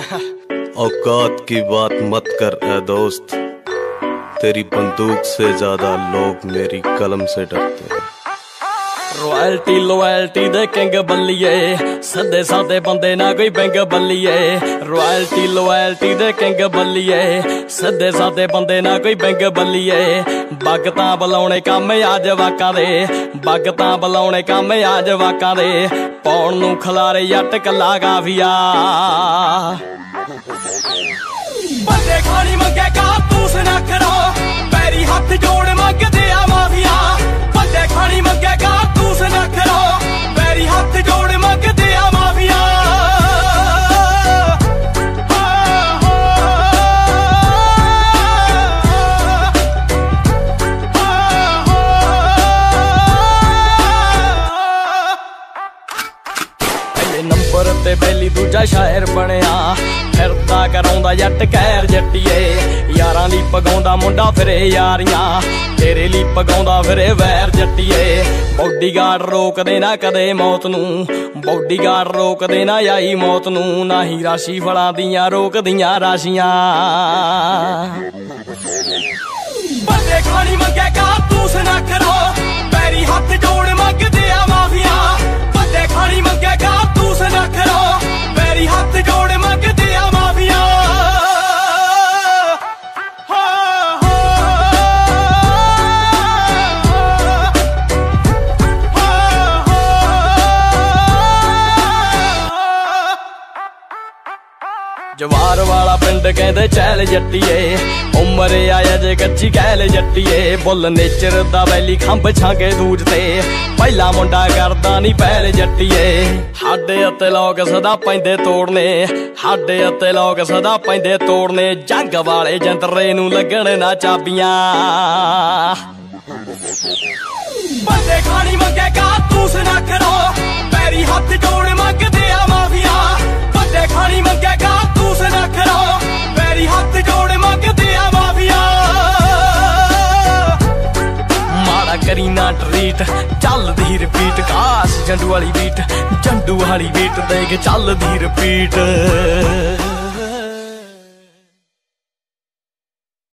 औकात की बात मत कर ए दोस्त, तेरी बंदूक से ज्यादा लोग मेरी कलम से डरते हैं। रॉयल्टी लॉयल्टी दे किंग बल्लिए, सदे सादे बंदे ना कोई बैंक बल्लिए। रॉयल्टी लॉयल्टी दे किंग बल्लिए, सदे सादे बंदे ना कोई बैंक बल्लिए। बगतां बुलाउणे काम आ जवाकां दे, बगतां बुलाउणे काम आ जवाकां दे। पौण नूं खलारे जट कल्ला काफिया, बंदे खानी मंगे कारतूस ना करो, पैरी हथ जोड़ मंगदे आ माफिया। बंदे खानी मंगे कारतूस ना करो, पैरी हथ जोड़ मंगदे आ माफिया। नंबर ते पहली दूजा शायर बनिया, फिरदा कराउंदा जट कहर जट्टिए। यारां ली पगाउंदा मुंडा फिरे यारियां, तेरे ली पगाउंदा फिरे वैर जट्टिए। बॉडीगार्ड रोकदे ना कदे मौत नूं, बॉडीगार्ड रोकदे ना आई मौत नूं। ना ही राशि फलां दियां रोकदियां राशियां। बंदे खानी मंगे कारतूस ना करो, पैरी हथ जोड़ मंगदे आ माफिया। बंदे खानी मंगे कारतूस ना करो, पैरी हथ जोड़ मंगदे आ माफिया। जवार वाला पिंड कहंदे चैल जट्टिए, उमर आया जे कच्ची कैल जट्टिए। बुल नेचर दा वैली खंभ छांगे दूज ते, पहला मुंडा करदा नी पहल जट्टिए। हाडे अते लोग सदा पैंदे तोड़ने, हाडे अते लोग सदा पैंदे तोड़ने। जंग वाले जंतरे नूं लगण ना चाबियां। बंदे खानी मंगे कारतूस ना करो, पैरी हथ जोड़ मंगदे आ माफिया। बंदे खानी मंगे कारतूस ना करो, पैरी हथ जोड़ मंगदे आ माफिया। माड़ा करी ना ट्रीट, चलदी रिपीट। काश जंडू वाली बीट, जंडू वाली बीट दे के चलदी रिपीट।